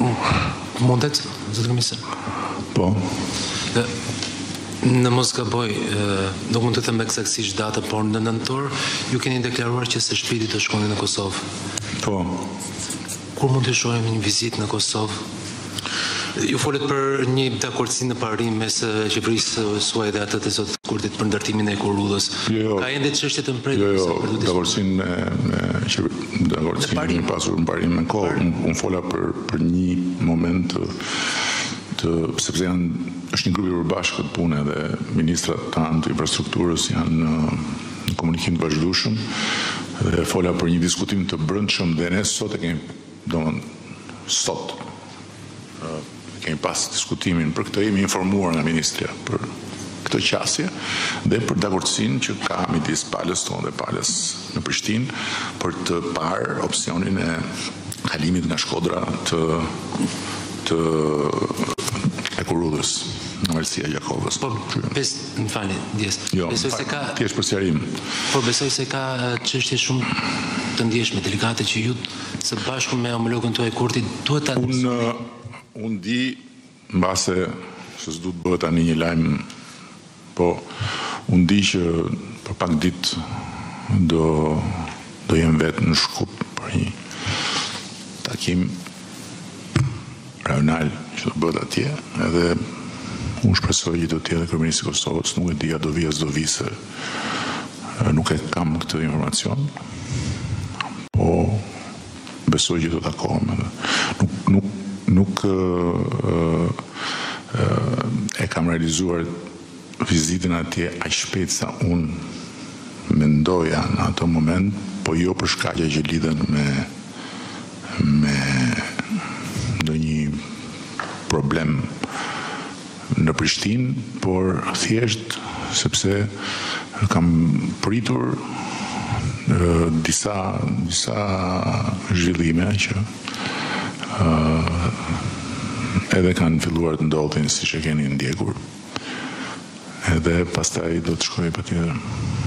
Mundet, zëtë komisar? Po. Në mos gaboj, nuk mund të them eksaktësisht datën, por në nëntor ju keni deklaruar që së shpejti të shkoni në Kosovë. Po. Kur mund të shohim një vizitë në Kosovë? Ju folet për një dakordsi në parim mes qeverisë suaj dhe atë të zotit Kurtit për ndërtimin e Kurudhës. Ka ende çështje të mpretur? Jo, dakordsinë me pasur në parim me kohë. Unë fola për një moment sepse është një grup i përbashkët pune dhe ministrat tanë të infrastrukturës janë në komunikim të vazhdueshëm dhe fola për një diskutim të brendshëm dhe ne sot e kemi, kemi pas diskutimin për këtë, jemi informuar nga ministria për këtë qasje dhe për dakordsinë që ka midis palës tonë dhe palës në Prishtinë për të parë opsionin e kalimit nga Shkodra të Kurudhës në Valësia Gjakovës. Po, më falni, Djes. Jo, thjesht për sqarim. Po, besoj se ka çështje shumë të ndjeshme, delikate që ju së bashku me homologën tuaj Kurti duhet ta Unë di, mbase se s'du të bëhet tani një lajm, po unë di që për pak ditë do jem vetë në Shkup për një takim rajonal që do bëhet atje, edhe unë shpresoj që do t'jetë kryeministri i Kosovës, nuk e di a do vi as do vi se nuk e kam këtë informacion, po besoj që do takohem edhe. Nuk e kam realizuar vizitën atje aq shpejt sa unë mendoja në ato moment, po jo për shkaqe që lidhen me ndonjë problem në Prishtinë, por thjesht sepse kam pritur disa zhvillime që edhe kanë filluar të ndodhin siç e keni ndjekur. Edhe pastaj do të shkoj patjetër.